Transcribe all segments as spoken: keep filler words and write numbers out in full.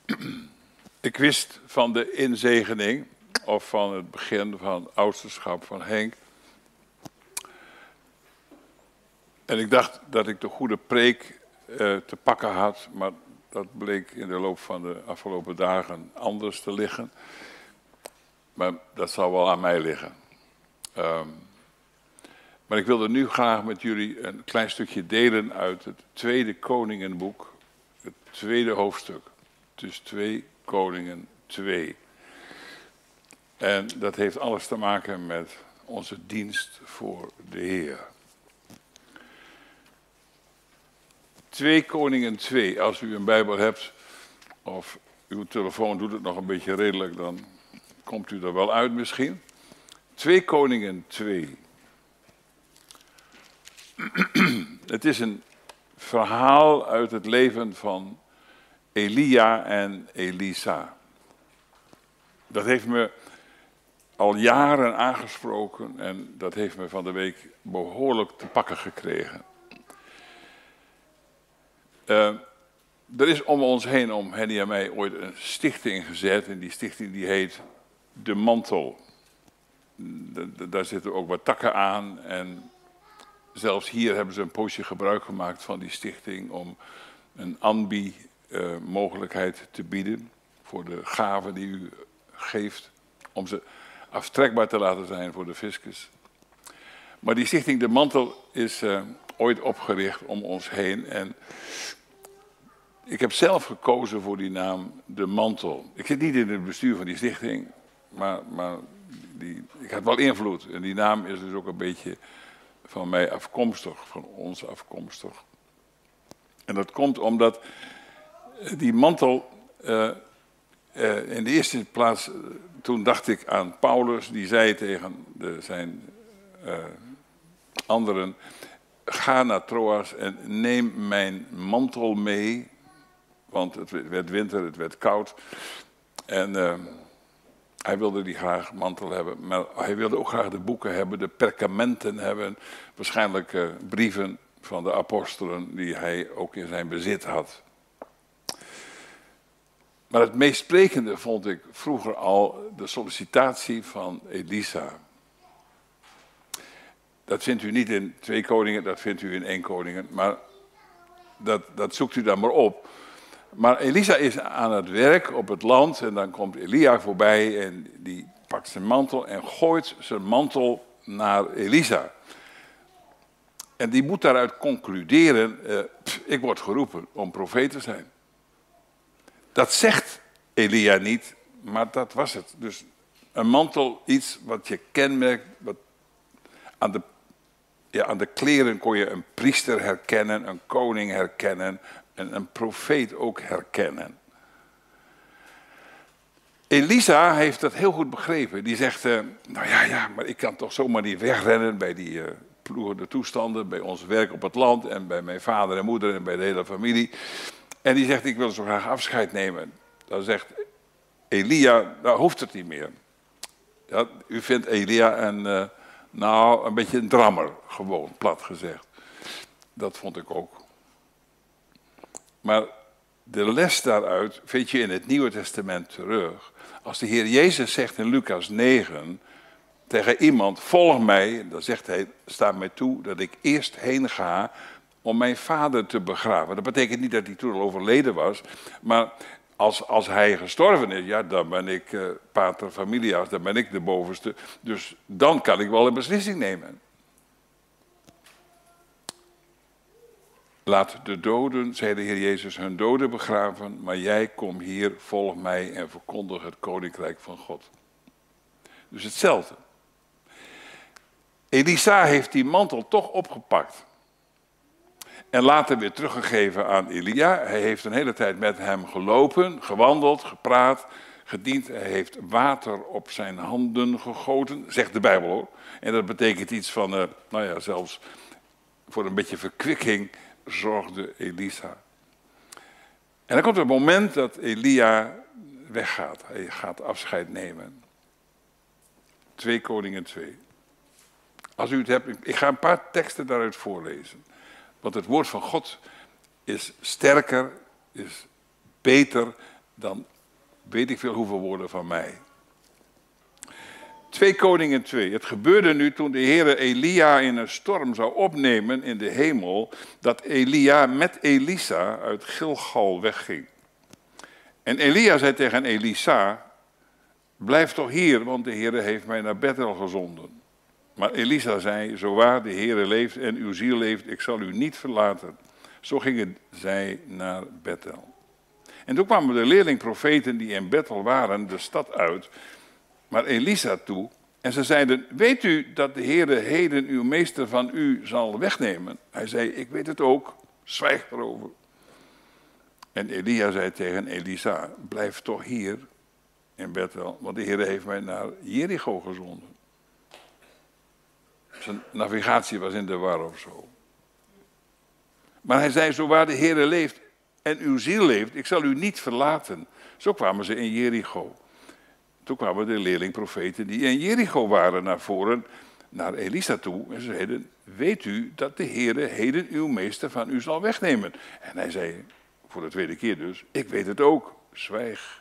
Ik wist van de inzegening, of van het begin van het ouderschap van Henk. En ik dacht dat ik de goede preek uh, te pakken had, maar dat bleek in de loop van de afgelopen dagen anders te liggen. Maar dat zal wel aan mij liggen. Um, maar ik wilde nu graag met jullie een klein stukje delen uit het tweede Koningenboek, het tweede hoofdstuk. Dus twee Koningen twee. En dat heeft alles te maken met onze dienst voor de Heer. twee Koningen twee, als u een Bijbel hebt, of uw telefoon doet het nog een beetje redelijk, dan komt u er wel uit misschien. twee Koningen twee. Het is een verhaal uit het leven van Elia en Elisa. Dat heeft me al jaren aangesproken en dat heeft me van de week behoorlijk te pakken gekregen. Uh, er is om ons heen, om Henny en mij, ooit een stichting gezet. En die stichting die heet De Mantel. D- d- daar zitten ook wat takken aan. En zelfs hier hebben ze een poosje gebruik gemaakt van die stichting om een aanbied-mogelijkheid te bieden voor de gaven die u geeft. Om ze aftrekbaar te laten zijn voor de fiscus. Maar die stichting De Mantel is uh, ooit opgericht om ons heen. En ik heb zelf gekozen voor die naam De Mantel. Ik zit niet in het bestuur van die stichting, maar, maar die, ik had wel invloed. En die naam is dus ook een beetje van mij afkomstig, van ons afkomstig. En dat komt omdat die mantel, uh, uh, in de eerste plaats, uh, toen dacht ik aan Paulus, die zei tegen de, zijn uh, anderen, ga naar Troas en neem mijn mantel mee. Want het werd winter, het werd koud. En uh, hij wilde die graag mantel hebben. Maar hij wilde ook graag de boeken hebben, de perkamenten hebben. Waarschijnlijk uh, brieven van de apostelen die hij ook in zijn bezit had. Maar het meest sprekende vond ik vroeger al de sollicitatie van Elisa. Dat vindt u niet in twee koningen, dat vindt u in één koningen. Maar dat, dat zoekt u dan maar op. Maar Elisa is aan het werk op het land en dan komt Elia voorbij en die pakt zijn mantel en gooit zijn mantel naar Elisa. En die moet daaruit concluderen, uh, pff, ik word geroepen om profeet te zijn. Dat zegt Elia niet, maar dat was het. Dus een mantel, iets wat je kenmerkt, wat aan de, ja, aan de kleren kon je een priester herkennen, een koning herkennen, en een profeet ook herkennen. Elisa heeft dat heel goed begrepen. Die zegt, uh, nou ja, ja, maar ik kan toch zomaar niet wegrennen bij die uh, ploegende toestanden, bij ons werk op het land en bij mijn vader en moeder en bij de hele familie. En die zegt, ik wil zo graag afscheid nemen. Dan zegt Elia, nou hoeft het niet meer. Ja, u vindt Elia een, uh, nou, een beetje een drammer, gewoon, plat gezegd. Dat vond ik ook. Maar de les daaruit vind je in het Nieuwe Testament terug. Als de Heer Jezus zegt in Lucas negen tegen iemand, volg mij, dan zegt hij, sta mij toe dat ik eerst heen ga om mijn vader te begraven. Dat betekent niet dat hij toen al overleden was, maar als, als hij gestorven is, ja, dan ben ik uh, pater familias, dan ben ik de bovenste. Dus dan kan ik wel een beslissing nemen. Laat de doden, zei de Heer Jezus, hun doden begraven, maar jij kom hier, volg mij en verkondig het koninkrijk van God. Dus hetzelfde. Elisa heeft die mantel toch opgepakt. En later weer teruggegeven aan Elia. Hij heeft een hele tijd met hem gelopen, gewandeld, gepraat, gediend. Hij heeft water op zijn handen gegoten, zegt de Bijbel hoor. En dat betekent iets van, uh, nou ja, zelfs voor een beetje verkwikking zorgde Elisa. En dan komt het moment dat Elia weggaat. Hij gaat afscheid nemen. twee Koningen twee. Als u het hebt, ik ga een paar teksten daaruit voorlezen. Want het woord van God is sterker, is beter dan weet ik veel hoeveel woorden van mij. Twee Koningen twee. Het gebeurde nu toen de Heere Elia in een storm zou opnemen in de hemel, dat Elia met Elisa uit Gilgal wegging. En Elia zei tegen Elisa, blijf toch hier, want de Heere heeft mij naar Bethel gezonden. Maar Elisa zei, zowaar de Heere leeft en uw ziel leeft, ik zal u niet verlaten. Zo gingen zij naar Bethel. En toen kwamen de leerlingprofeten die in Bethel waren de stad uit, maar Elisa toe. En ze zeiden, weet u dat de Heere heden uw meester van u zal wegnemen? Hij zei, ik weet het ook, zwijg erover. En Elia zei tegen Elisa, blijf toch hier in Bethel, want de Heere heeft mij naar Jericho gezonden. Zijn navigatie was in de war of zo. Maar hij zei, zowaar de Heere leeft en uw ziel leeft, ik zal u niet verlaten. Zo kwamen ze in Jericho. Toen kwamen de leerlingprofeten die in Jericho waren naar voren, naar Elisa toe. En ze zeiden, weet u dat de Heere heden uw meester van u zal wegnemen? En hij zei, voor de tweede keer dus, ik weet het ook, zwijg.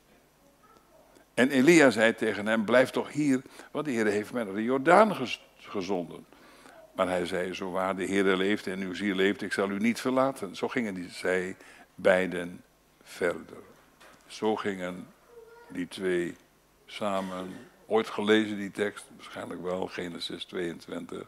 En Elia zei tegen hem, blijf toch hier, want de Heere heeft mij naar de Jordaan gezonden. Maar hij zei, zowaar de Heere leeft en uw ziel leeft, ik zal u niet verlaten. Zo gingen die, zij beiden verder. Zo gingen die twee samen, ooit gelezen die tekst, waarschijnlijk wel, Genesis tweeëntwintig.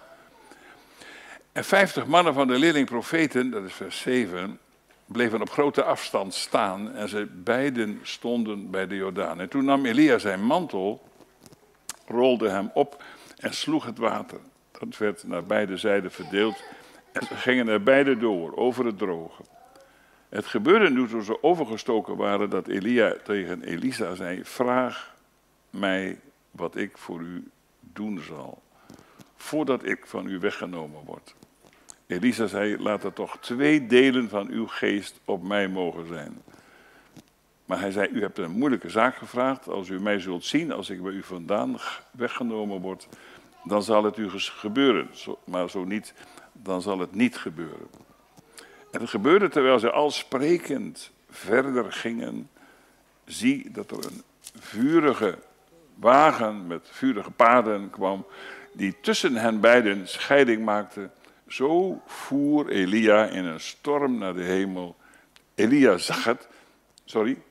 En vijftig mannen van de leerlingprofeten, dat is vers zeven, bleven op grote afstand staan en ze beiden stonden bij de Jordaan. En toen nam Elia zijn mantel, rolde hem op en sloeg het water. Dat werd naar beide zijden verdeeld en ze gingen er beide door, over het droge. Het gebeurde nu toen ze overgestoken waren dat Elia tegen Elisa zei, vraag mij wat ik voor u doen zal, voordat ik van u weggenomen word. Elisa zei, laat er toch twee delen van uw geest op mij mogen zijn. Maar hij zei, u hebt een moeilijke zaak gevraagd, als u mij zult zien, als ik bij u vandaan weggenomen word, dan zal het u gebeuren, maar zo niet, dan zal het niet gebeuren. En het gebeurde terwijl ze al sprekend verder gingen, zie dat er een vurige wagen met vurige paarden kwam, die tussen hen beiden scheiding maakte. Zo voer Elia in een storm naar de hemel. Elia zag het, sorry,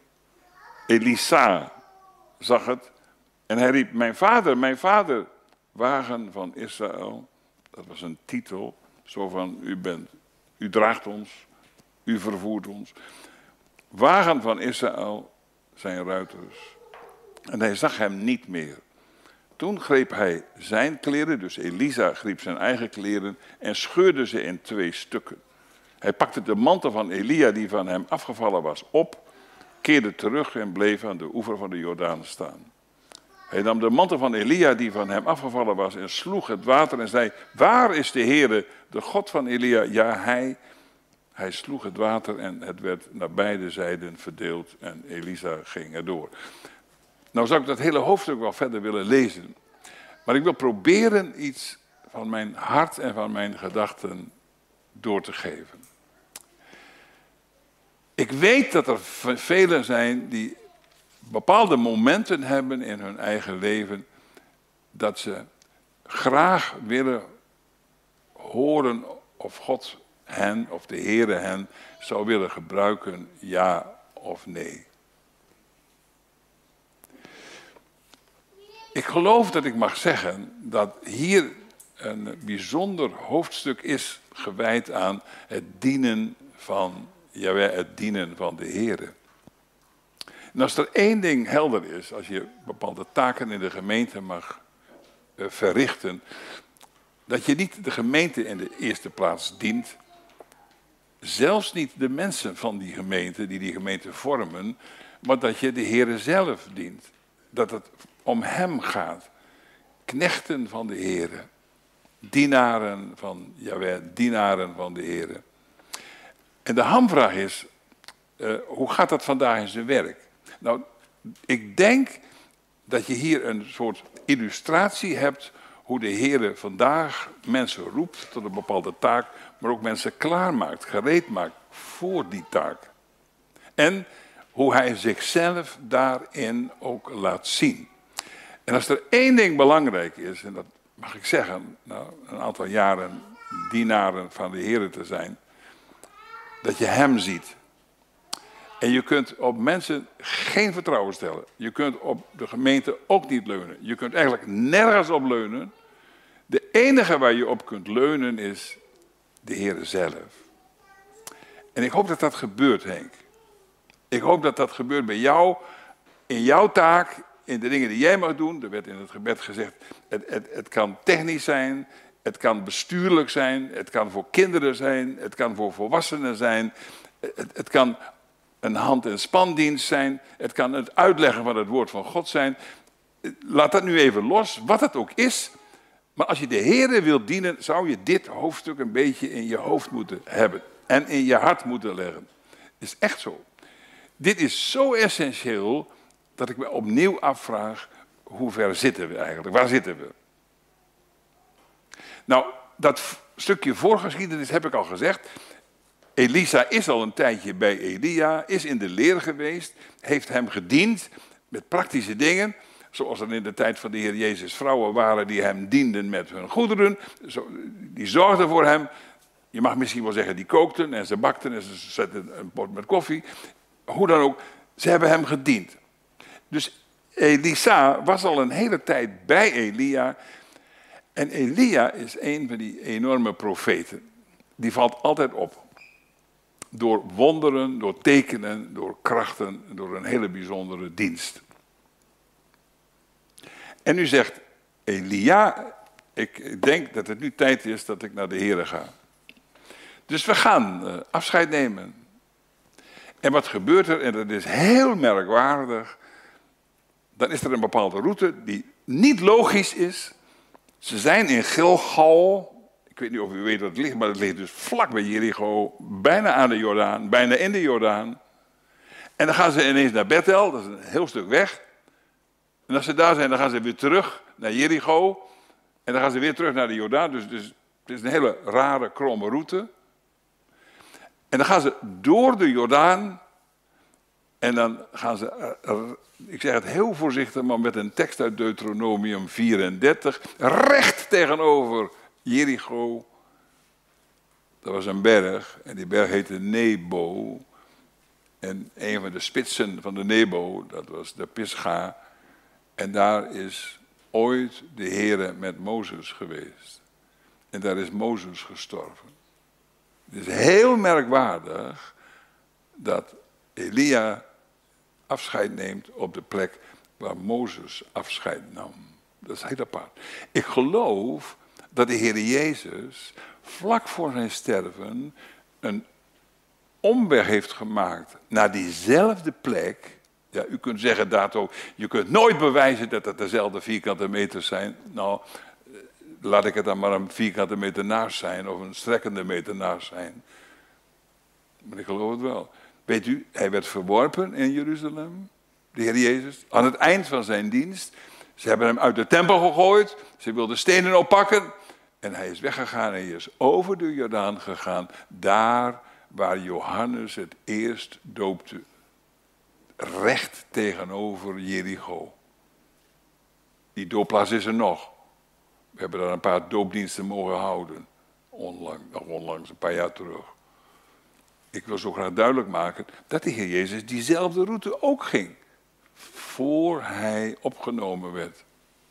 Elisa zag het en hij riep, mijn vader, mijn vader, wagen van Israël. Dat was een titel, zo van, u bent, u draagt ons, u vervoert ons. Wagen van Israël, zijn ruiters. En hij zag hem niet meer. Toen greep hij zijn kleren, dus Elisa greep zijn eigen kleren en scheurde ze in twee stukken. Hij pakte de mantel van Elia die van hem afgevallen was op, keerde terug en bleef aan de oever van de Jordaan staan. Hij nam de mantel van Elia die van hem afgevallen was en sloeg het water en zei, waar is de Heere, de God van Elia? Ja, hij. Hij sloeg het water en het werd naar beide zijden verdeeld en Elisa ging erdoor. Nou zou ik dat hele hoofdstuk wel verder willen lezen. Maar ik wil proberen iets van mijn hart en van mijn gedachten door te geven. Ik weet dat er velen zijn die bepaalde momenten hebben in hun eigen leven dat ze graag willen horen of God hen of de Heere hen zou willen gebruiken, ja of nee. Ik geloof dat ik mag zeggen dat hier een bijzonder hoofdstuk is gewijd aan het dienen van Jahweh, het dienen van de Heere. En als er één ding helder is, als je bepaalde taken in de gemeente mag uh, verrichten, dat je niet de gemeente in de eerste plaats dient, zelfs niet de mensen van die gemeente, die die gemeente vormen, maar dat je de Heere zelf dient. Dat het om hem gaat. Knechten van de Heere. Dienaren van Jahweh, dienaren van de Heere. En de hamvraag is, uh, hoe gaat dat vandaag in zijn werk? Nou, ik denk dat je hier een soort illustratie hebt hoe de Heere vandaag mensen roept tot een bepaalde taak, maar ook mensen klaarmaakt, gereed maakt voor die taak. En hoe hij zichzelf daarin ook laat zien. En als er één ding belangrijk is, en dat mag ik zeggen, nou, een aantal jaren dienaren van de Heer te zijn, dat je hem ziet. En je kunt op mensen geen vertrouwen stellen. Je kunt op de gemeente ook niet leunen. Je kunt eigenlijk nergens op leunen. De enige waar je op kunt leunen is de Heer zelf. En ik hoop dat dat gebeurt, Henk. Ik hoop dat dat gebeurt bij jou, in jouw taak, in de dingen die jij mag doen. Er werd in het gebed gezegd, het, het, het kan technisch zijn, het kan bestuurlijk zijn, het kan voor kinderen zijn, het kan voor volwassenen zijn, het, het kan een hand- en spandienst zijn, het kan het uitleggen van het woord van God zijn. Laat dat nu even los, wat het ook is. Maar als je de Heere wilt dienen, zou je dit hoofdstuk een beetje in je hoofd moeten hebben en in je hart moeten leggen. Het is echt zo. Dit is zo essentieel dat ik me opnieuw afvraag, hoe ver zitten we eigenlijk? Waar zitten we? Nou, dat stukje voorgeschiedenis heb ik al gezegd. Elisa is al een tijdje bij Elia, is in de leer geweest, heeft hem gediend met praktische dingen. Zoals er in de tijd van de Heer Jezus vrouwen waren die hem dienden met hun goederen. Die zorgden voor hem. Je mag misschien wel zeggen, die kookten en ze bakten en ze zetten een pot met koffie. Hoe dan ook, ze hebben hem gediend. Dus Elisa was al een hele tijd bij Elia. En Elia is een van die enorme profeten. Die valt altijd op. Door wonderen, door tekenen, door krachten, door een hele bijzondere dienst. En nu zegt Elia, ik denk dat het nu tijd is dat ik naar de Heere ga. Dus we gaan uh, afscheid nemen. En wat gebeurt er? En dat is heel merkwaardig. Dan is er een bepaalde route die niet logisch is. Ze zijn in Gilgal. Ik weet niet of u weet wat het ligt, maar het ligt dus vlak bij Jericho. Bijna aan de Jordaan, bijna in de Jordaan. En dan gaan ze ineens naar Bethel, dat is een heel stuk weg. En als ze daar zijn, dan gaan ze weer terug naar Jericho. En dan gaan ze weer terug naar de Jordaan. Dus, dus het is een hele rare, kromme route. En dan gaan ze door de Jordaan. En dan gaan ze, ik zeg het heel voorzichtig, maar met een tekst uit Deuteronomium vierendertig. Recht tegenover Jericho. Dat was een berg. En die berg heette Nebo. En een van de spitsen van de Nebo, dat was de Pisga. En daar is ooit de Heere met Mozes geweest. En daar is Mozes gestorven. Het is heel merkwaardig dat Elia afscheid neemt op de plek waar Mozes afscheid nam. Dat is heel apart. Ik geloof dat de Heer Jezus vlak voor zijn sterven een omweg heeft gemaakt naar diezelfde plek. Ja, u kunt zeggen dat ook. Je kunt nooit bewijzen dat het dezelfde vierkante meters zijn. Nou, laat ik het dan maar een vierkante meter naast zijn of een strekkende meter naast zijn. Maar ik geloof het wel. Weet u, hij werd verworpen in Jeruzalem, de Heer Jezus, aan het eind van zijn dienst. Ze hebben hem uit de tempel gegooid, ze wilden stenen oppakken. En hij is weggegaan en hij is over de Jordaan gegaan, daar waar Johannes het eerst doopte. Recht tegenover Jericho. Die doopplaats is er nog. We hebben daar een paar doopdiensten mogen houden. Onlang, nog onlangs, een paar jaar terug. Ik wil zo graag duidelijk maken dat de Heer Jezus diezelfde route ook ging. Voor hij opgenomen werd.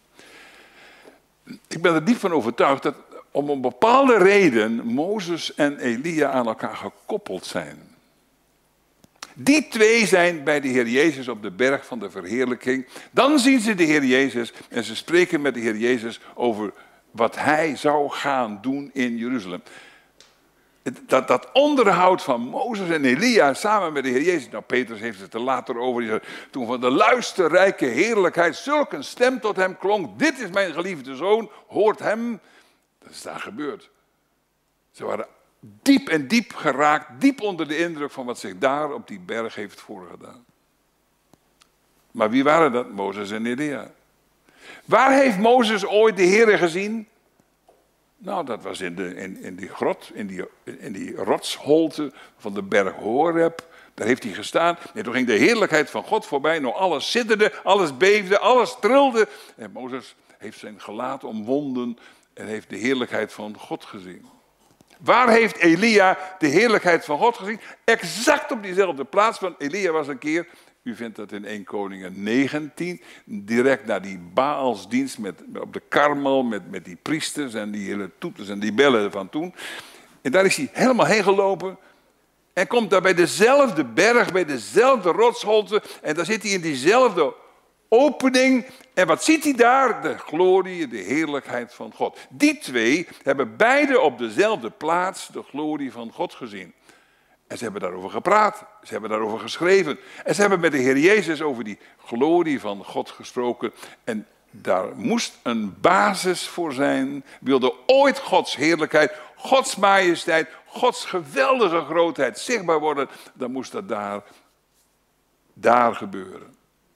Ik ben er diep van overtuigd dat om een bepaalde reden Mozes en Elia aan elkaar gekoppeld zijn. Die twee zijn bij de Heer Jezus op de berg van de verheerlijking. Dan zien ze de Heer Jezus en ze spreken met de Heer Jezus over wat hij zou gaan doen in Jeruzalem. Dat, dat onderhoud van Mozes en Elia samen met de Heer Jezus. Nou, Petrus heeft het er later over. Die zei, toen van de luisterrijke heerlijkheid zulk een stem tot hem klonk. Dit is mijn geliefde zoon, hoort hem. Dat is daar gebeurd. Ze waren diep en diep geraakt, diep onder de indruk van wat zich daar op die berg heeft voorgedaan. Maar wie waren dat? Mozes en Elia. Waar heeft Mozes ooit de Heere gezien? Nou, dat was in, de, in, in die grot, in die, in die rotsholte van de berg Horeb. Daar heeft hij gestaan. En toen ging de heerlijkheid van God voorbij. Nou, alles sidderde, alles beefde, alles trilde. En Mozes heeft zijn gelaat omwonden en heeft de heerlijkheid van God gezien. Waar heeft Elia de heerlijkheid van God gezien? Exact op diezelfde plaats. Want Elia was een keer, u vindt dat in Eerste Koningen negentien, direct naar die Baalsdienst met, op de Karmel, met, met die priesters en die hele toeters en die bellen van toen. En daar is hij helemaal heen gelopen. En komt daar bij dezelfde berg, bij dezelfde rotsholte. En daar zit hij in diezelfde opening. En wat ziet hij daar? De glorie, de heerlijkheid van God. Die twee hebben beide op dezelfde plaats de glorie van God gezien. En ze hebben daarover gepraat. Ze hebben daarover geschreven. En ze hebben met de Heer Jezus over die glorie van God gesproken. En daar moest een basis voor zijn. Wilde ooit Gods heerlijkheid, Gods majesteit, Gods geweldige grootheid zichtbaar worden, dan moest dat daar, daar gebeuren.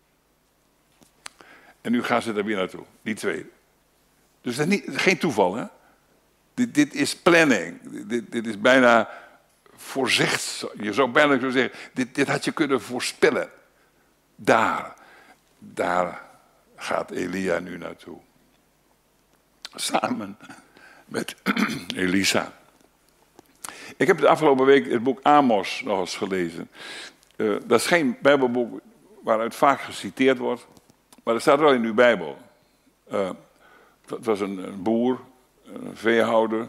En nu gaan ze daar weer naartoe, die twee. Dus dat is niet, geen toeval, hè? Dit, dit is planning. Dit, dit is bijna voorzegd. Je zou bijna kunnen zeggen, dit, dit had je kunnen voorspellen. Daar, daar gaat Elia nu naartoe. Samen met Elisa. Ik heb de afgelopen week het boek Amos nog eens gelezen. Uh, dat is geen Bijbelboek waaruit vaak geciteerd wordt, maar dat staat wel in uw Bijbel. Uh, het was een, een boer, een veehouder.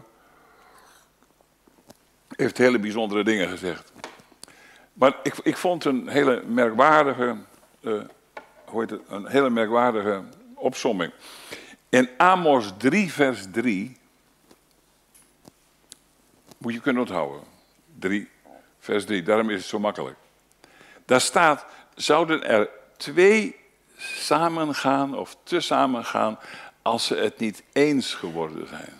Heeft hele bijzondere dingen gezegd. Maar ik, ik vond een hele merkwaardige, uh, hoe heet het, een hele merkwaardige opsomming. In Amos drie, vers drie, moet je kunnen onthouden. drie, vers drie, daarom is het zo makkelijk. Daar staat, zouden er twee samengaan of te samengaan als ze het niet eens geworden zijn.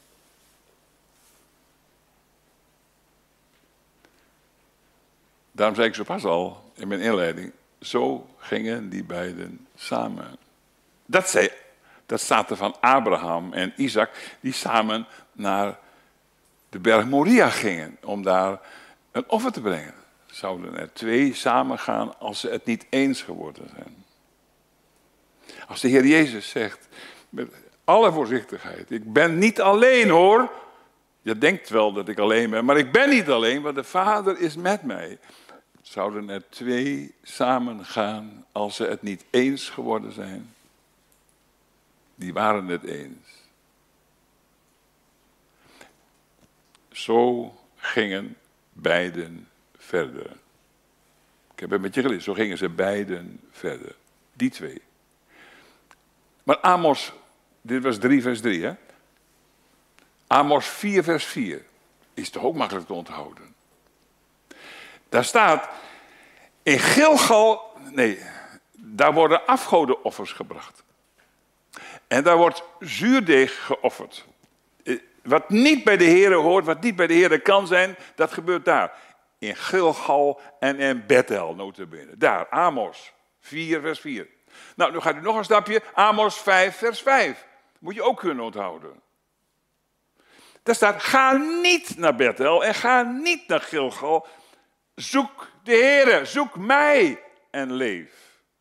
Daarom zei ik zo pas al in mijn inleiding, zo gingen die beiden samen. Dat, zei, dat staat er van Abraham en Isaac, die samen naar de berg Moria gingen om daar een offer te brengen. Zouden er twee samengaan als ze het niet eens geworden zijn. Als de Heer Jezus zegt, met alle voorzichtigheid, ik ben niet alleen hoor. Je denkt wel dat ik alleen ben, maar ik ben niet alleen, want de Vader is met mij. Zouden er twee samengaan als ze het niet eens geworden zijn? Die waren het eens. Zo gingen beiden verder. Ik heb het met je gelezen. Zo gingen ze beiden verder. Die twee. Maar Amos, dit was drie vers drie, hè? Amos vier vers vier is toch ook makkelijk te onthouden. Daar staat, in Gilgal, nee, daar worden afgodenoffers gebracht. En daar wordt zuurdeeg geofferd. Wat niet bij de Heere hoort, wat niet bij de Heere kan zijn, dat gebeurt daar. In Gilgal en in Bethel, nota bene. Daar, Amos vier vers vier. Nou, nu gaat u nog een stapje. Amos vijf vers vijf. Moet je ook kunnen onthouden. Daar staat, ga niet naar Bethel en ga niet naar Gilgal. Zoek de Heere, zoek mij en leef.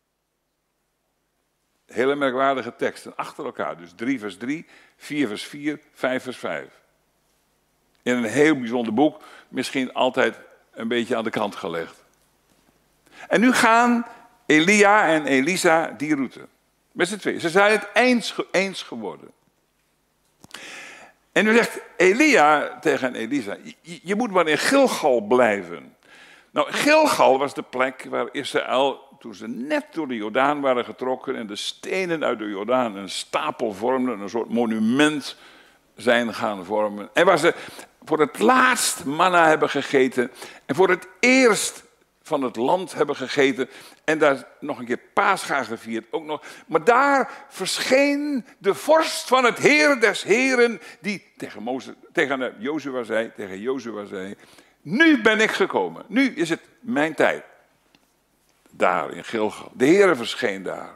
Hele merkwaardige teksten achter elkaar. Dus drie vers drie, vier vers vier, vijf vers vijf. In een heel bijzonder boek, misschien altijd een beetje aan de kant gelegd. En nu gaan Elia en Elisa die route. Met z'n tweeën. Ze zijn het eens, eens geworden. En nu zegt Elia tegen Elisa, je, je moet maar in Gilgal blijven. Nou, Gilgal was de plek waar Israël, toen ze net door de Jordaan waren getrokken en de stenen uit de Jordaan een stapel vormden, een soort monument zijn gaan vormen. En waar ze voor het laatst manna hebben gegeten en voor het eerst van het land hebben gegeten en daar nog een keer Pascha gevierd ook nog. Maar daar verscheen de vorst van het Heer des Heren die tegen, Mozes, tegen Jozua zei, tegen Jozua zei, nu ben ik gekomen, nu is het mijn tijd. Daar in Gilgal. De Heere verscheen daar.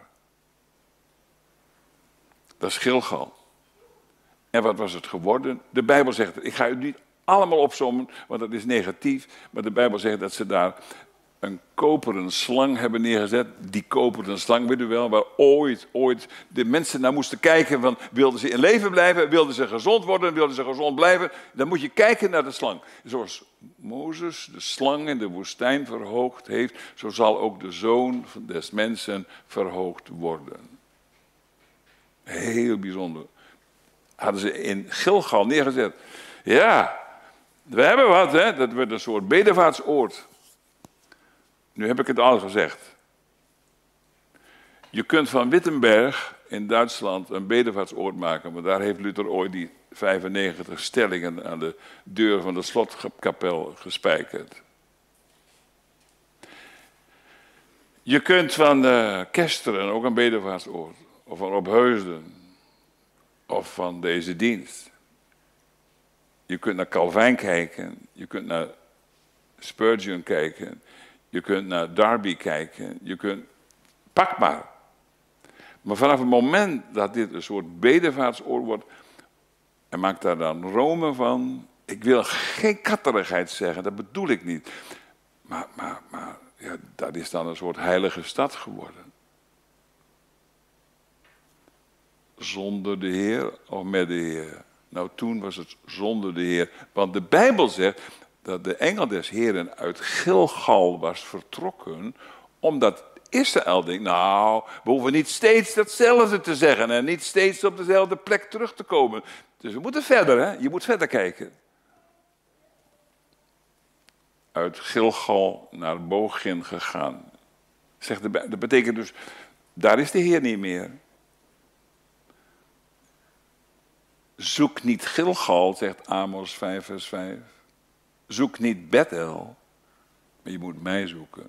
Dat is Gilgal. En wat was het geworden? De Bijbel zegt het. Ik ga u niet allemaal opzommen, want dat is negatief. Maar de Bijbel zegt dat ze daar een koperen slang hebben neergezet. Die koperen slang, weet u wel, waar ooit, ooit de mensen naar moesten kijken. Van, wilden ze in leven blijven? Wilden ze gezond worden? Wilden ze gezond blijven? Dan moet je kijken naar de slang. Zoals Mozes de slang in de woestijn verhoogd heeft, zo zal ook de zoon des mensen verhoogd worden. Heel bijzonder. Hadden ze in Gilgal neergezet. Ja, we hebben wat, hè? Dat werd een soort bedevaartsoord. Nu heb ik het al gezegd. Je kunt van Wittenberg in Duitsland een bedevaartsoord maken, maar daar heeft Luther ooit die vijfennegentig stellingen aan de deur van de slotkapel gespijkerd. Je kunt van uh, Kesteren ook een bedevaartsoord, of van Opheusden, of van deze dienst. Je kunt naar Calvijn kijken, je kunt naar Spurgeon kijken, je kunt naar Darby kijken, je kunt, pak maar. Maar vanaf het moment dat dit een soort bedevaartsoord wordt, en maak daar dan Rome van, ik wil geen katterigheid zeggen, dat bedoel ik niet. Maar, maar, maar ja, dat is dan een soort heilige stad geworden. Zonder de Heer of met de Heer? Nou, toen was het zonder de Heer. Want de Bijbel zegt dat de engel des Heeren uit Gilgal was vertrokken, omdat Israël denkt, nou, we hoeven niet steeds datzelfde te zeggen en niet steeds op dezelfde plek terug te komen. Dus we moeten verder, hè? Je moet verder kijken. Uit Gilgal naar Bochim gegaan. Zegt de Bijbel. Dat betekent dus, daar is de Heer niet meer. Zoek niet Gilgal, zegt Amos vijf vers vijf. Zoek niet Bethel, maar je moet mij zoeken.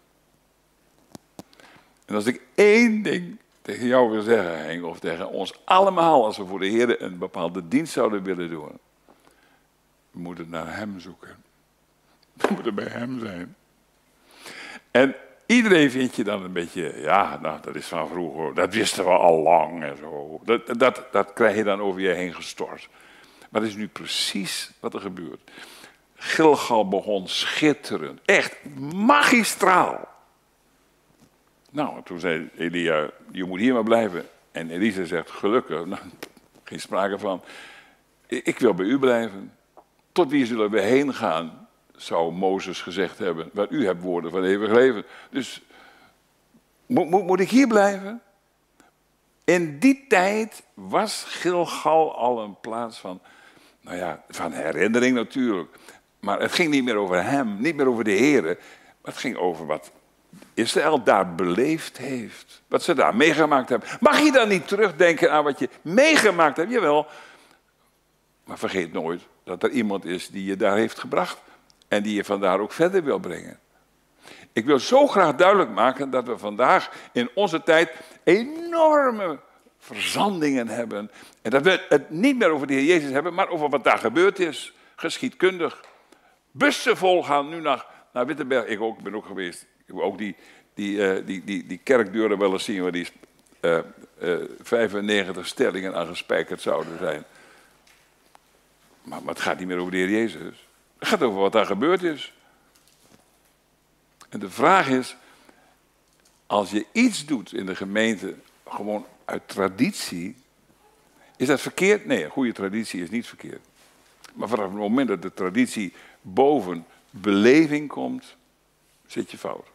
En als ik één ding tegen jou wil zeggen, Henk, of tegen ons allemaal, als we voor de Heer een bepaalde dienst zouden willen doen, we moeten naar hem zoeken. We moeten bij hem zijn. En iedereen vindt je dan een beetje, ja, nou, dat is van vroeger, dat wisten we al lang en zo. Dat, dat, dat krijg je dan over je heen gestort. Maar dat is nu precies wat er gebeurt. Gilgal begon schitterend, echt magistraal. Nou, toen zei Elia, je moet hier maar blijven. En Elisa zegt, gelukkig, nou, geen sprake van. Ik wil bij u blijven. Tot wie zullen we heen gaan, zou Mozes gezegd hebben. Want u hebt woorden van eeuwig leven. Dus moet, moet, moet ik hier blijven? In die tijd was Gilgal al een plaats van, nou ja, van herinnering natuurlijk. Maar het ging niet meer over hem, niet meer over de Heer. Maar het ging over wat Israël daar beleefd heeft. Wat ze daar meegemaakt hebben. Mag je dan niet terugdenken aan wat je meegemaakt hebt? Jawel. Maar vergeet nooit dat er iemand is die je daar heeft gebracht. En die je vandaar ook verder wil brengen. Ik wil zo graag duidelijk maken dat we vandaag in onze tijd enorme verzandingen hebben. En dat we het niet meer over de Heer Jezus hebben, maar over wat daar gebeurd is. Geschiedkundig. Bussen vol gaan nu naar, naar Wittenberg. Ik ook, ben ook geweest. Ik heb ook die, die, uh, die, die, die kerkdeuren wel eens zien waar die uh, uh, vijfennegentig stellingen aan gespijkerd zouden zijn. Maar, maar het gaat niet meer over de Heer Jezus. Het gaat over wat daar gebeurd is. En de vraag is, als je iets doet in de gemeente, gewoon uit traditie, is dat verkeerd? Nee, een goede traditie is niet verkeerd. Maar vanaf het moment dat de traditie boven beleving komt, zit je fout.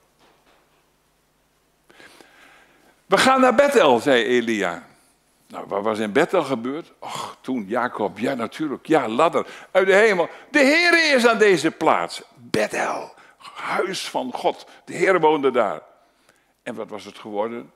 We gaan naar Bethel, zei Elia. Nou, wat was in Bethel gebeurd? Och, toen Jacob, ja natuurlijk, ja, ladder uit de hemel. De Heer is aan deze plaats. Bethel, huis van God. De Heer woonde daar. En wat was het geworden?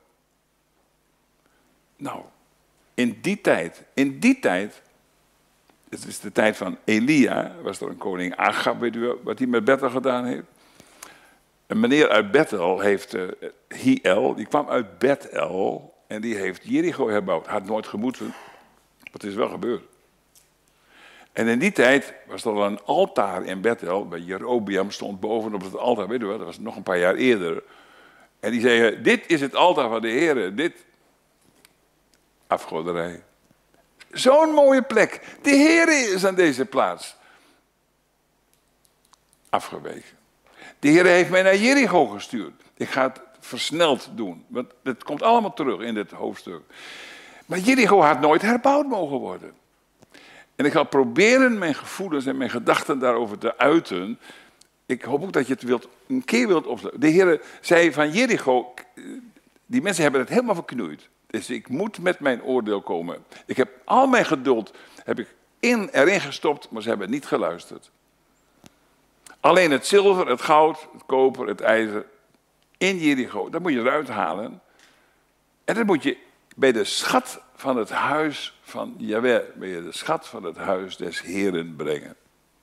Nou, in die tijd, in die tijd, het is de tijd van Elia, was er een koning Agab, weet u wel, wat hij met Bethel gedaan heeft? Een meneer uit Bethel heeft, uh, Hiel, die kwam uit Bethel en die heeft Jericho herbouwd. Had nooit gemoeten, maar het is wel gebeurd. En in die tijd was er al een altaar in Bethel, bij Jerobeam stond bovenop het altaar, weet u wel, dat was nog een paar jaar eerder. En die zei, dit is het altaar van de Heer, dit, afgoderij. Zo'n mooie plek. De Heer is aan deze plaats. Afgeweken. De Heer heeft mij naar Jericho gestuurd. Ik ga het versneld doen, want het komt allemaal terug in dit hoofdstuk. Maar Jericho had nooit herbouwd mogen worden. En ik ga proberen mijn gevoelens en mijn gedachten daarover te uiten. Ik hoop ook dat je het wilt, een keer wilt opzetten. De Heer zei van Jericho, die mensen hebben het helemaal verknoeid. Dus ik moet met mijn oordeel komen. Ik heb al mijn geduld heb ik in, erin gestopt, maar ze hebben niet geluisterd. Alleen het zilver, het goud, het koper, het ijzer in Jericho, dat moet je eruit halen. En dat moet je bij de schat van het huis van Jahweh, bij je de schat van het huis des Heren brengen.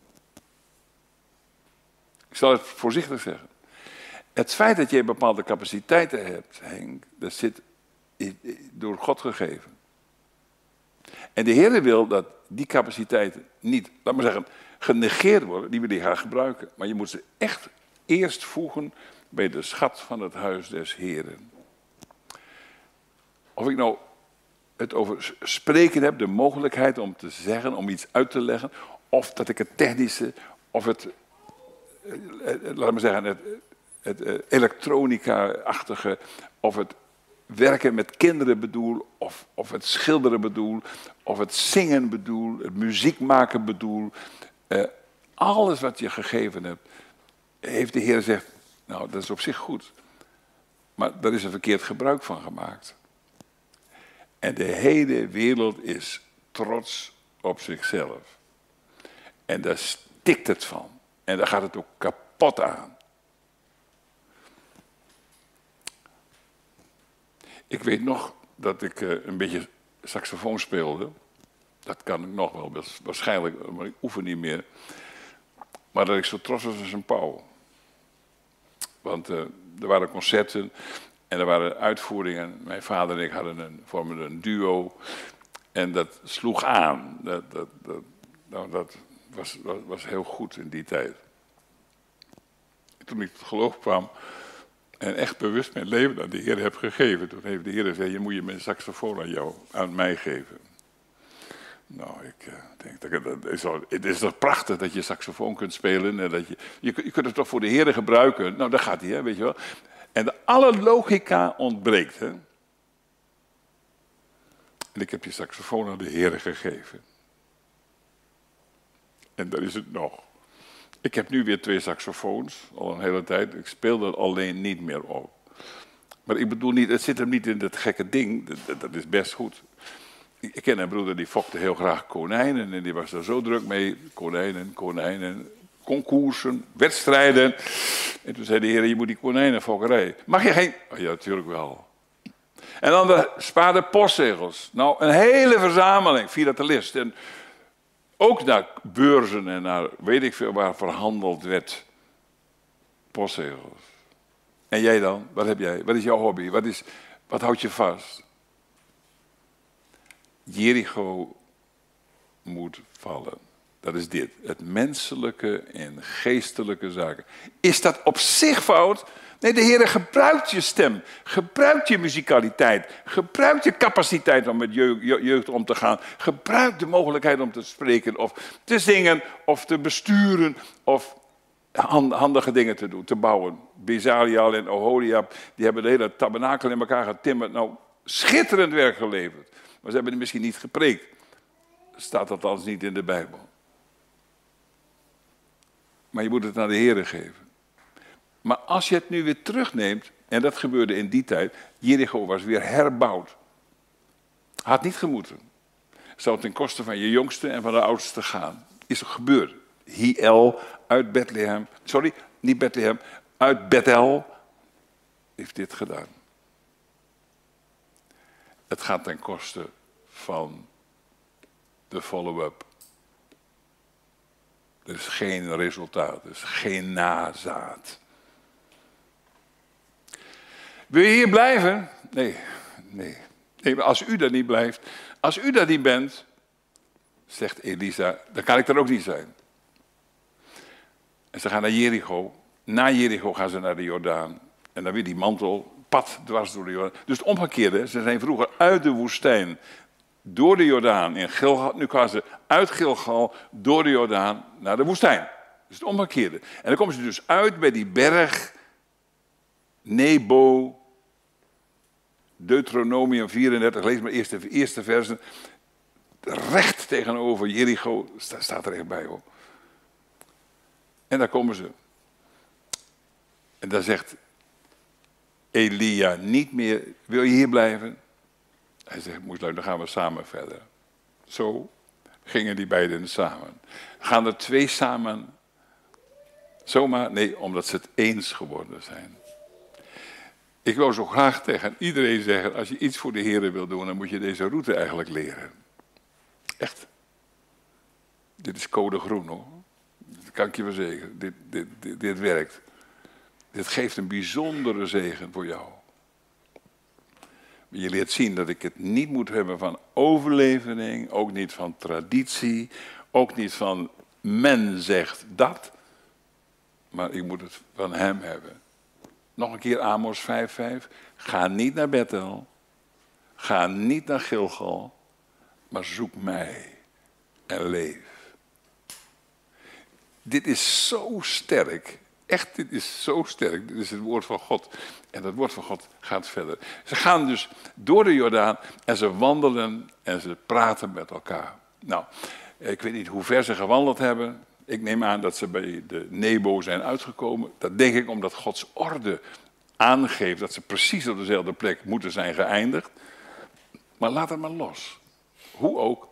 Ik zal het voorzichtig zeggen. Het feit dat je bepaalde capaciteiten hebt, Henk, dat zit door God gegeven. En de Heer wil dat die capaciteiten niet, laat maar zeggen, genegeerd worden, die wil hij graag gebruiken. Maar je moet ze echt eerst voegen bij de schat van het huis des Heren. Of ik nou het over spreken heb, de mogelijkheid om te zeggen, om iets uit te leggen, of dat ik het technische, of het, laat maar zeggen, het, het elektronica-achtige, of het werken met kinderen bedoel, of, of het schilderen bedoel, of het zingen bedoel, het muziek maken bedoel. Uh, alles wat je gegeven hebt, heeft de Heer gezegd, nou dat is op zich goed. Maar daar is een verkeerd gebruik van gemaakt. En de hele wereld is trots op zichzelf. En daar stikt het van. En daar gaat het ook kapot aan. Ik weet nog dat ik uh, een beetje saxofoon speelde. Dat kan ik nog wel, waarschijnlijk, maar ik oefen niet meer. Maar dat ik zo trots was als een pauw. Want uh, er waren concerten en er waren uitvoeringen. Mijn vader en ik hadden een, vormden een duo. En dat sloeg aan. Dat, dat, dat, nou, dat was, was, was heel goed in die tijd. Toen ik tot geloof kwam en echt bewust mijn leven aan de Heer heb gegeven. Toen heeft de Heer gezegd, je moet je mijn saxofoon aan jou, aan mij geven. Nou, ik uh, denk, dat, dat is al, het is toch prachtig dat je saxofoon kunt spelen. En dat je, je, je kunt het toch voor de Heer gebruiken. Nou, daar gaat hij, hè, weet je wel. En de, alle logica ontbreekt. Hè. En ik heb je saxofoon aan de Heer gegeven. En daar is het nog. Ik heb nu weer twee saxofoons, al een hele tijd. Ik speel er alleen niet meer op. Maar ik bedoel niet, het zit hem niet in dat gekke ding. Dat, dat is best goed. Ik ken een broeder die fokte heel graag konijnen. En die was er zo druk mee. Konijnen, konijnen, concoursen, wedstrijden. En toen zei de Heer, je moet die konijnenfokkerij. Mag je geen? Oh ja, natuurlijk wel. En dan de spade postzegels. Nou, een hele verzameling, filatelist. En ook naar beurzen en naar weet ik veel waar verhandeld werd. Postzegels. En jij dan? Wat heb jij? Wat is jouw hobby? Wat, is, wat houdt je vast? Jericho moet vallen. Dat is dit. Het menselijke en geestelijke zaken. Is dat op zich fout? Nee, de Heer gebruikt je stem. Gebruikt je muzikaliteit. Gebruikt je capaciteit om met jeugd, jeugd om te gaan. Gebruik de mogelijkheid om te spreken of te zingen of te besturen of handige dingen te doen, te bouwen. Bezaliel en Oholiab, die hebben de hele tabernakel in elkaar getimmerd. Nou, schitterend werk geleverd. Maar ze hebben het misschien niet gepreekt. Staat dat althans niet in de Bijbel. Maar je moet het aan de Heer geven. Maar als je het nu weer terugneemt, en dat gebeurde in die tijd, Jericho was weer herbouwd. Had niet gemoeten. Zou ten koste van je jongste en van de oudste gaan. Is er gebeurd. Hiel uit Bethlehem, sorry, niet Bethlehem, uit Bethel heeft dit gedaan. Het gaat ten koste van de follow-up. Er is geen resultaat, er is geen nazaad. Wil je hier blijven? Nee, nee. nee maar als u daar niet blijft, als u daar niet bent, zegt Elisa, dan kan ik er ook niet zijn. En ze gaan naar Jericho. Na Jericho gaan ze naar de Jordaan. En dan weer die mantel, pad dwars door de Jordaan. Dus het omgekeerde, ze zijn vroeger uit de woestijn door de Jordaan in Gilgal. Nu gaan ze uit Gilgal door de Jordaan naar de woestijn. Dus het omgekeerde. En dan komen ze dus uit bij die berg Nebo, Deuteronomium vierendertig, lees maar eerst de eerste versen. Recht tegenover Jericho, staat er echt bij hoor. En daar komen ze. En daar zegt Elia niet meer, wil je hier blijven? Hij zegt, moest dan gaan we samen verder. Zo gingen die beiden samen. Gaan er twee samen? Zomaar? Nee, omdat ze het eens geworden zijn. Ik wil zo graag tegen iedereen zeggen, als je iets voor de Heer wil doen, dan moet je deze route eigenlijk leren. Echt. Dit is code groen hoor. Dat kan ik je verzekeren. Dit, dit, dit, dit werkt. Dit geeft een bijzondere zegen voor jou. Je leert zien dat ik het niet moet hebben van overlevering, ook niet van traditie, ook niet van men zegt dat, maar ik moet het van hem hebben. Nog een keer Amos vijf vijf. Ga niet naar Bethel, ga niet naar Gilgal, maar zoek mij en leef. Dit is zo sterk. Echt, dit is zo sterk. Dit is het woord van God. En dat woord van God gaat verder. Ze gaan dus door de Jordaan en ze wandelen en ze praten met elkaar. Nou, ik weet niet hoe ver ze gewandeld hebben. Ik neem aan dat ze bij de Nebo zijn uitgekomen. Dat denk ik omdat Gods orde aangeeft dat ze precies op dezelfde plek moeten zijn geëindigd. Maar laat het maar los. Hoe ook.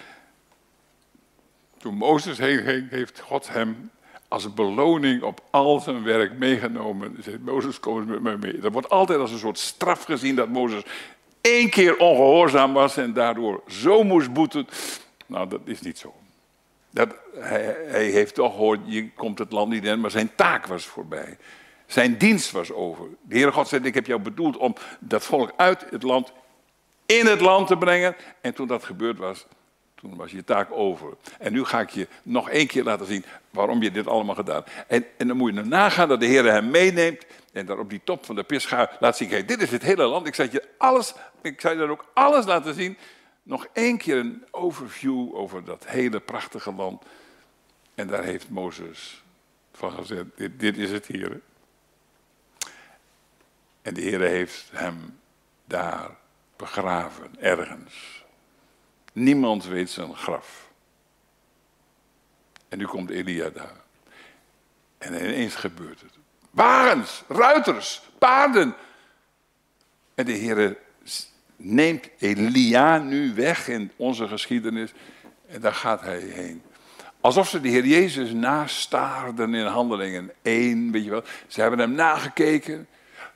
Toen Mozes heen ging, heeft God hem als beloning op al zijn werk meegenomen. Hij zei, Mozes, kom eens met mij mee. Dat wordt altijd als een soort straf gezien dat Mozes één keer ongehoorzaam was en daardoor zo moest boeten. Nou, dat is niet zo. Dat, hij, hij heeft toch gehoord, je komt het land niet in, maar zijn taak was voorbij. Zijn dienst was over. De Heere God zei, ik heb jou bedoeld om dat volk uit het land, in het land te brengen. En toen dat gebeurd was, toen was je taak over. En nu ga ik je nog één keer laten zien waarom je dit allemaal gedaan hebt. En, en dan moet je nagaan dat de Heer hem meeneemt en daar op die top van de Pisgah laat zien. Kijk, dit is het hele land. Ik zal je alles, ik zal je dan ook alles laten zien. Nog één keer een overview over dat hele prachtige land. En daar heeft Mozes van gezegd, dit, dit is het, Heer. En de Heer heeft hem daar begraven, ergens. Niemand weet zijn graf. En nu komt Elia daar. En ineens gebeurt het. Wagens, ruiters, paarden. En de Heer neemt Elia nu weg in onze geschiedenis. En daar gaat hij heen. Alsof ze de Heer Jezus nastaarden in Handelingen één, weet je wel. Ze hebben hem nagekeken.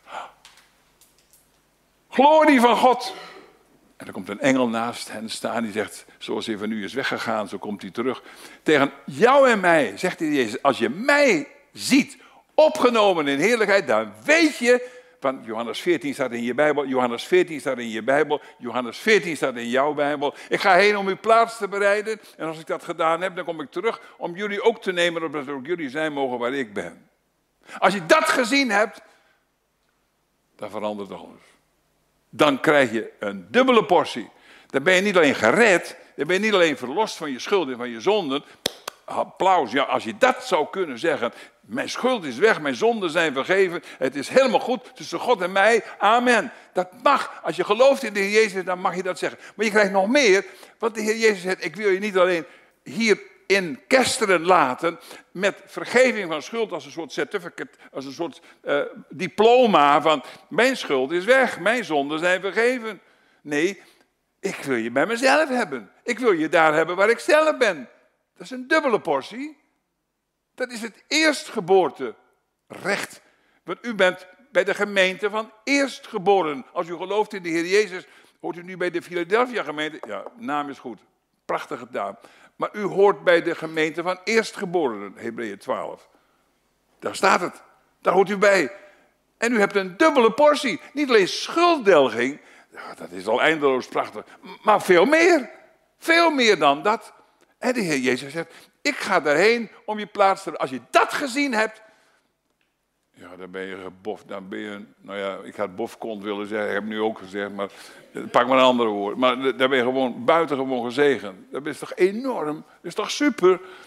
Glorie van God. En er komt een engel naast hen staan die zegt, zoals hij van u is weggegaan, zo komt hij terug. Tegen jou en mij, zegt de Heer Jezus, als je mij ziet, opgenomen in heerlijkheid, dan weet je, want Johannes veertien staat in je Bijbel, Johannes veertien staat in je Bijbel, Johannes veertien staat in jouw Bijbel. Ik ga heen om uw plaats te bereiden en als ik dat gedaan heb, dan kom ik terug om jullie ook te nemen, opdat ook jullie zijn mogen waar ik ben. Als je dat gezien hebt, dan verandert alles. Dan krijg je een dubbele portie. Dan ben je niet alleen gered, dan ben je niet alleen verlost van je schuld en van je zonden. Applaus, ja, als je dat zou kunnen zeggen. Mijn schuld is weg, mijn zonden zijn vergeven. Het is helemaal goed tussen God en mij. Amen. Dat mag. Als je gelooft in de Heer Jezus, dan mag je dat zeggen. Maar je krijgt nog meer. Want de Heer Jezus zegt, ik wil je niet alleen hier in kesteren laten met vergeving van schuld als een soort certificate, als een soort uh, diploma van mijn schuld is weg, mijn zonden zijn vergeven. Nee, ik wil je bij mezelf hebben. Ik wil je daar hebben waar ik zelf ben. Dat is een dubbele portie. Dat is het eerstgeboorterecht. Want u bent bij de gemeente van eerstgeboren. Als u gelooft in de Heer Jezus, hoort u nu bij de Philadelphia gemeente. Ja, naam is goed. Prachtige naam. Maar u hoort bij de gemeente van eerstgeborenen, Hebreeën twaalf. Daar staat het. Daar hoort u bij. En u hebt een dubbele portie. Niet alleen schulddelging, ja, dat is al eindeloos prachtig, maar veel meer. Veel meer dan dat. En de Heer Jezus zegt, ik ga daarheen om je plaats te... Als je dat gezien hebt, ja, dan ben je geboft. Dan ben je, nou ja, ik had bofkont willen zeggen, ik heb nu ook gezegd, maar pak maar een andere woord. Maar daar ben je gewoon buitengewoon gezegend. Dat is toch enorm? Dat is toch super?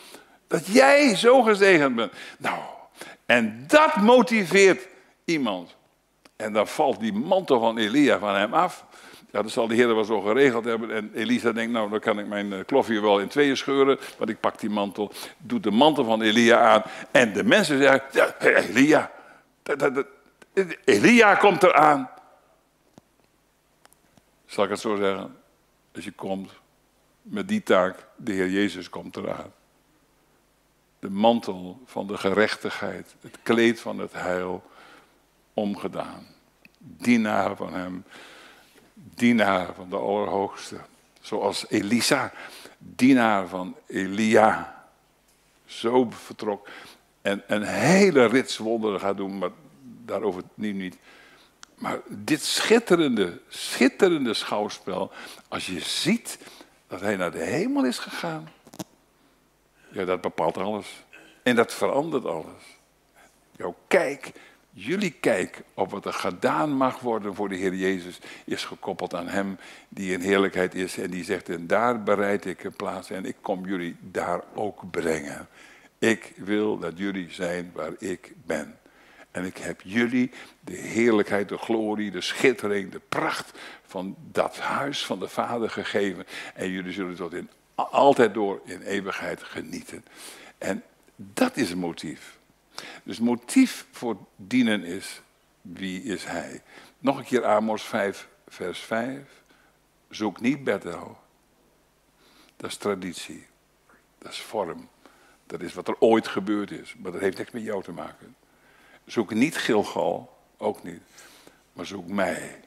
Dat jij zo gezegend bent. Nou, en dat motiveert iemand. En dan valt die mantel van Elia van hem af. Ja, dat zal de Heer wel zo geregeld hebben. En Elisa denkt, nou, dan kan ik mijn klofje wel in tweeën scheuren. Want ik pak die mantel, doe de mantel van Elia aan. En de mensen zeggen, ja, Elia, dat, dat, dat, Elia komt eraan. Zal ik het zo zeggen? Als je komt met die taak, de Heer Jezus komt eraan. De mantel van de gerechtigheid, het kleed van het heil, omgedaan. Dienaar van hem, dienaar van de Allerhoogste. Zoals Elisa, dienaar van Elia. Zo vertrok. En een hele rits wonderen gaat doen, maar daarover nu niet. Maar dit schitterende, schitterende schouwspel, als je ziet dat hij naar de hemel is gegaan. Ja, dat bepaalt alles. En dat verandert alles. Jouw kijk, jullie kijk op wat er gedaan mag worden voor de Heer Jezus, is gekoppeld aan hem die in heerlijkheid is. En die zegt, en daar bereid ik een plaats en ik kom jullie daar ook brengen. Ik wil dat jullie zijn waar ik ben. En ik heb jullie de heerlijkheid, de glorie, de schittering, de pracht van dat huis van de Vader gegeven. En jullie zullen tot in, altijd door in eeuwigheid genieten. En dat is het motief. Dus het motief voor dienen is, wie is hij? Nog een keer Amos vijf, vers vijf. Zoek niet Bethel. Dat is traditie. Dat is vorm. Dat is wat er ooit gebeurd is. Maar dat heeft niks met jou te maken. Zoek niet Gilgal, ook niet. Maar zoek mij.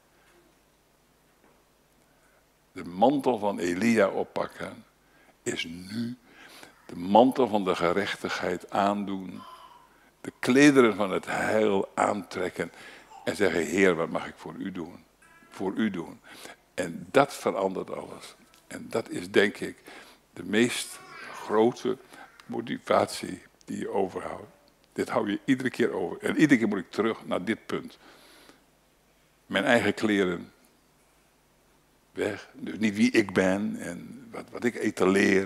De mantel van Elia oppakken is nu de mantel van de gerechtigheid aandoen. De klederen van het heil aantrekken. En zeggen, Heer, wat mag ik voor u doen? Voor u doen. En dat verandert alles. En dat is denk ik de meest grote motivatie die je overhoudt. Dit hou je iedere keer over. En iedere keer moet ik terug naar dit punt. Mijn eigen kleren. Weg. Dus niet wie ik ben en wat, wat ik etaleer.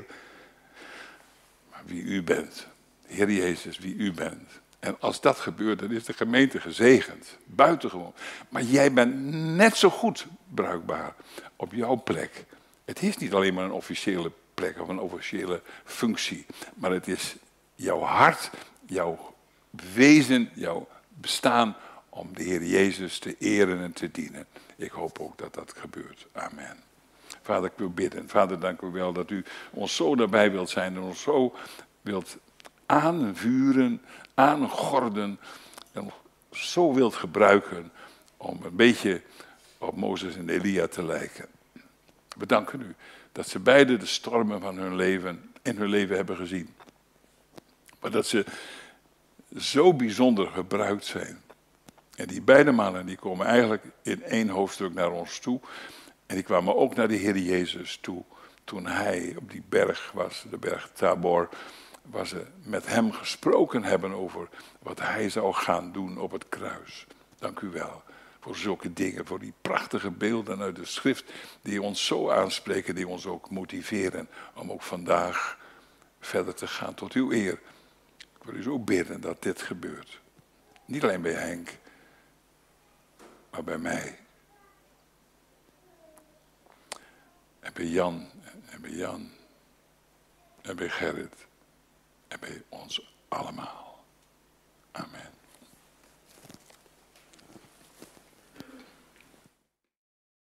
Maar wie u bent. Heer Jezus, wie u bent. En als dat gebeurt, dan is de gemeente gezegend. Buitengewoon. Maar jij bent net zo goed bruikbaar op jouw plek. Het is niet alleen maar een officiële plek of een officiële functie. Maar het is jouw hart, jouw wezen, jouw bestaan om de Heer Jezus te eren en te dienen. Ik hoop ook dat dat gebeurt. Amen. Vader, ik wil bidden. Vader, dank u wel dat u ons zo nabij wilt zijn en ons zo wilt aanvuren, aangorden en zo wilt gebruiken om een beetje op Mozes en Elia te lijken. We danken u dat ze beide de stormen van hun leven in hun leven hebben gezien. Maar dat ze zo bijzonder gebruikt zijn. En die beide mannen die komen eigenlijk in één hoofdstuk naar ons toe. En die kwamen ook naar de Heer Jezus toe. Toen hij op die berg was, de berg Tabor, waar ze met hem gesproken hebben over wat hij zou gaan doen op het kruis. Dank u wel voor zulke dingen, voor die prachtige beelden uit de schrift die ons zo aanspreken, die ons ook motiveren om ook vandaag verder te gaan tot uw eer. Ik wil u zo bidden dat dit gebeurt. Niet alleen bij Henk, maar bij mij. En bij Jan, en bij Jan, en bij Gerrit, en bij ons allemaal.